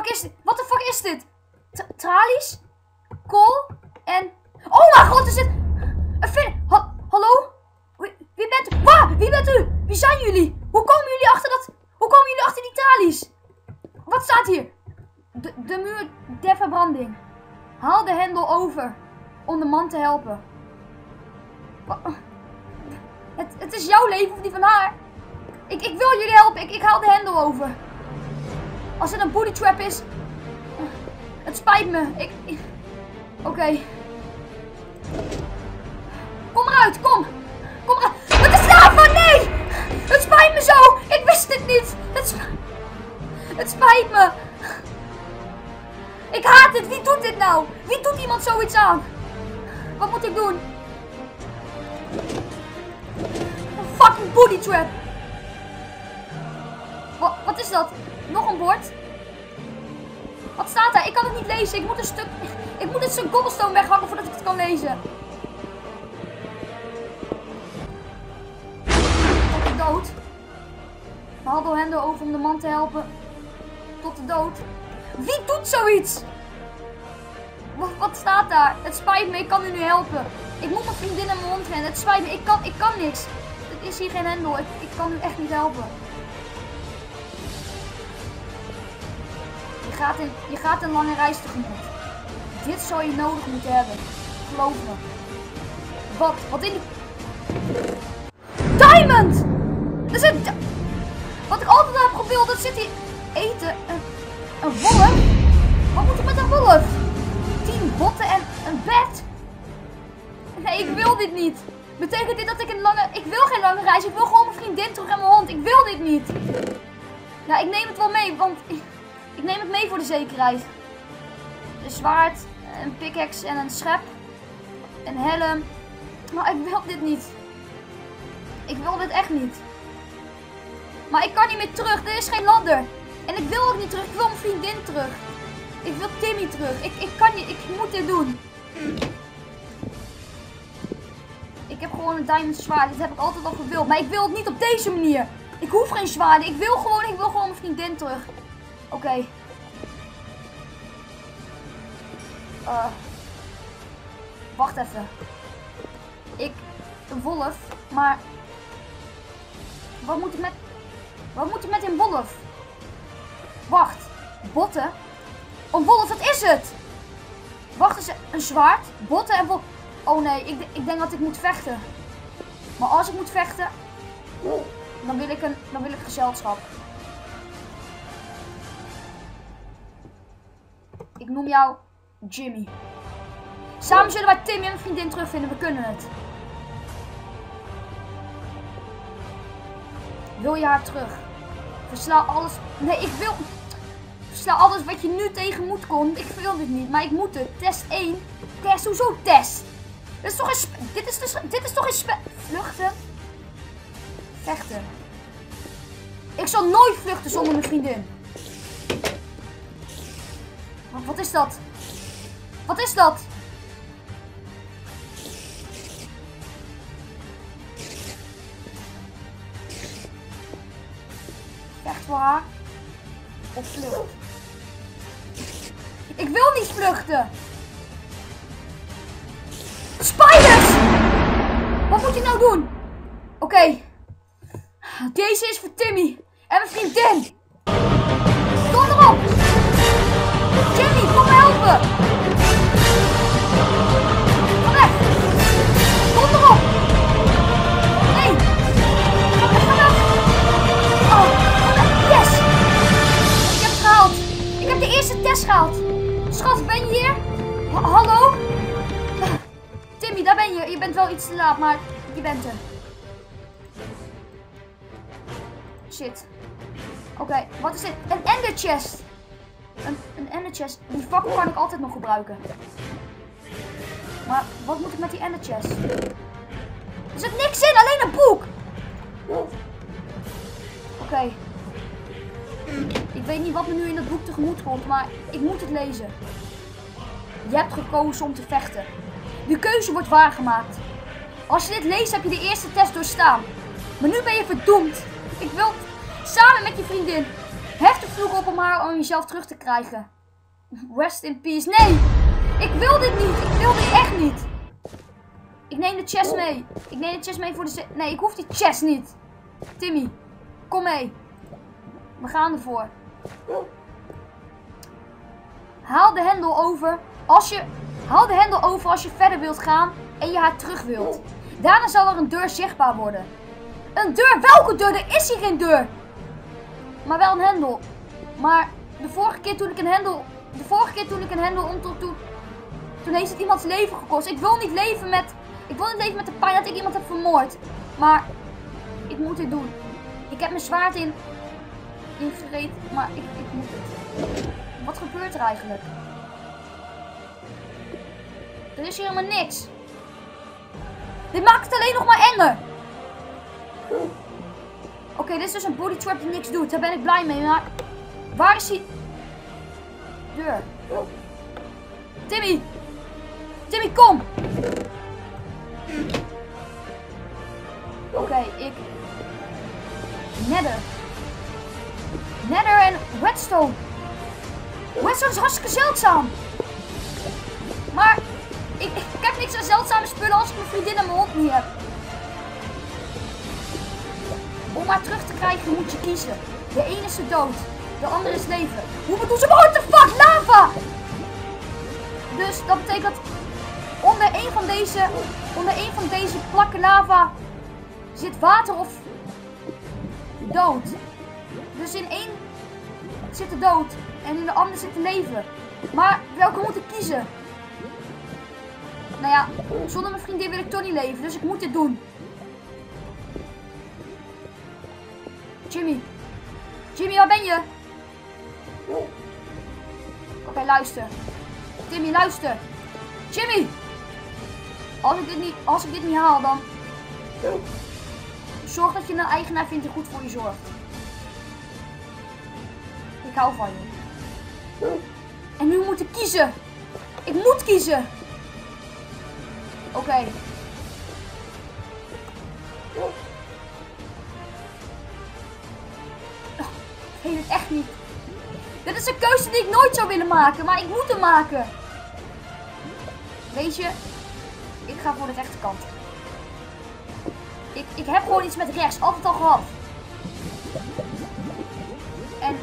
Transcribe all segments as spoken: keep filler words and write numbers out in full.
fuck is dit? Wat de fuck is dit? T tralies? Kool? En... Oh mijn god, is dit... Een vin... Ha Hallo? Wie, wie bent u? Waar? Wie bent u? Wie zijn jullie? Hoe komen jullie achter dat... Hoe komen jullie achter die tralies? Wat staat hier? De, de muur der verbranding. Haal de hendel over. Om de man te helpen. Wat? Het, het is jouw leven of die van haar. Ik, ik wil jullie helpen. Ik, ik haal de hendel over. Als het een booty trap is. Het spijt me. Ik... ik Oké. Okay. Kom eruit. Kom. Kom eruit. Wat is daarvan? Nee. Het spijt me zo. Ik wist dit niet. Het, sp het spijt me. Ik haat dit. Wie doet dit nou? Wie doet iemand zoiets aan? Wat moet ik doen? Een fucking booty trap. Wat, wat is dat? Nog een bord? Wat staat daar? Ik kan het niet lezen. Ik moet een stuk... Ik moet een stuk cobblestone weghakken voordat ik het kan lezen. Tot de dood. Haal de hendel over om de man te helpen. Tot de dood. Wie doet zoiets? Wat, wat staat daar? Het spijt me, ik kan u nu helpen. Ik moet mijn vriendin in mijn hond rennen. Het spijt me, ik kan, ik kan niks. Het is hier geen hendel. Ik, ik kan u echt niet helpen. Je gaat, in, je gaat een lange reis tegemoet. Dit zou je nodig moeten hebben. Geloof me. Wat? Wat in die... Diamond! Er zit... Wat ik altijd heb gewild, dat zit hier... Eten. Een, een wolf? Wat moet ik met een wolf? Tien botten en een bed? Nee, ik wil dit niet. Betekent dit dat ik een lange... Ik wil geen lange reis. Ik wil gewoon mijn vriendin terug en mijn hond. Ik wil dit niet. Ja, ik neem het wel mee, want... Ik, ik neem het mee voor de zekerheid. Een zwaard, een pickaxe en een schep. Een helm. Maar ik wil dit niet. Ik wil dit echt niet. Maar ik kan niet meer terug. Er is geen ladder. En ik wil ook niet terug. Ik wil mijn vriendin terug. Ik wil Timmy terug. Ik, ik kan niet. Ik moet dit doen. Ik heb gewoon een diamond zwaard. Dit heb ik altijd al gewild. Maar ik wil het niet op deze manier. Ik hoef geen zwaarden. Ik wil gewoon, ik wil gewoon mijn vriendin terug. Oké. Okay. Uh, wacht even. Ik... Een wolf. Maar... Wat moet ik met... Wat moet ik met een wolf? Wacht. Botten? Een wolf, wat is het? Wacht eens. Een zwaard? Botten en wolf... Oh nee, ik, ik denk dat ik moet vechten. Maar als ik moet vechten... Dan wil ik, een, dan wil ik gezelschap. Ik noem jou Jimmy. Samen zullen wij Timmy en mijn vriendin terugvinden. We kunnen het. Wil je haar terug? Versla alles. Nee, ik wil... Versla alles wat je nu tegen moet komen. Ik wil dit niet, maar ik moet het. Test één. Test, hoezo test? Dit is toch een spe... Dit is, dus... Dit is toch een spe... Vluchten? Vechten. Ik zal nooit vluchten zonder mijn vriendin. Wat, wat is dat? Wat is dat? Vecht voor haar. Of vlucht. Ik wil niet vluchten. Spiders! Wat moet je nou doen? Oké. Okay. Deze is voor Timmy. En mijn vriendin. Kom erop. Jimmy, kom me helpen. Kom weg. Kom erop. Nee. Ga weg, ga weg. Oh, yes. Ik heb het gehaald. Ik heb de eerste test gehaald. Schat, ben je hier? Ha hallo? Timmy, daar ben je. Je bent wel iets te laat, maar je bent er. Shit. Oké, okay, wat is dit? Een ender chest. Een, een ender chest. Die fakkel kan ik altijd nog gebruiken. Maar wat moet ik met die ender chest? Er zit niks in, alleen een boek. Oké. Okay. Ik weet niet wat me nu in dat boek tegemoet komt, maar ik moet het lezen. Je hebt gekozen om te vechten. De keuze wordt waargemaakt. Als je dit leest, heb je de eerste test doorstaan. Maar nu ben je verdoemd. Ik wil samen met je vriendin. Hef de vloeken op om haar om jezelf terug te krijgen. Rest in peace. Nee! Ik wil dit niet. Ik wil dit echt niet. Ik neem de chest mee. Ik neem de chest mee voor de... Nee, ik hoef die chest niet. Timmy, kom mee. We gaan ervoor. Haal de hendel over als je... Haal de hendel over als je verder wilt gaan en je haar terug wilt. Daarna zal er een deur zichtbaar worden. Een deur? Welke deur? Er is hier geen deur. Maar wel een hendel. Maar de vorige keer toen ik een hendel... De vorige keer toen ik een hendel om tot toen... Toen heeft het iemands leven gekost. Ik wil niet leven met... Ik wil niet leven met de pijn dat ik iemand heb vermoord. Maar... Ik moet dit doen. Ik heb mijn zwaard in... Ingereed. Maar ik, ik moet het. Wat gebeurt er eigenlijk? Er is hier helemaal niks. Dit maakt het alleen nog maar enger. Oké, okay, dit is dus een booty trap die niks doet. Daar ben ik blij mee. Maar waar is die deur? Timmy! Timmy, kom! Oké, okay, ik... Nether. Nether en redstone. Redstone is hartstikke zeldzaam. Maar ik, ik heb niks aan zeldzame spullen als ik mijn vriendin en mijn hond niet heb. Om haar terug te krijgen moet je kiezen. De ene is dood, de andere is leven. Hoe bedoel ze? What the fuck? Lava! Dus dat betekent dat onder een van deze, onder een van deze plakken lava zit water of dood. Dus in één zit de dood en in de andere zit de leven. Maar welke moet ik kiezen? Nou ja, zonder mijn vriendin wil ik toch niet leven, dus ik moet dit doen. Jimmy. Jimmy, waar ben je? Oké, okay, luister. Timmy, luister. Jimmy! Als ik dit niet, als ik dit niet haal, dan... Zorg dat je een eigenaar vindt die goed voor je zorgt. Ik hou van je. En nu moet ik kiezen. Ik moet kiezen. Oké. Okay. Ik weet het echt niet. Dit is een keuze die ik nooit zou willen maken, maar ik moet hem maken. Weet je, ik ga voor de rechterkant. Ik, ik heb gewoon iets met rechts, altijd al gehad. En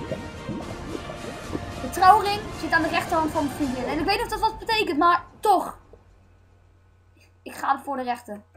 de trouwring zit aan de rechterhand van mijn vriendin. En ik weet niet of dat wat betekent, maar toch. Ik ga voor de rechter.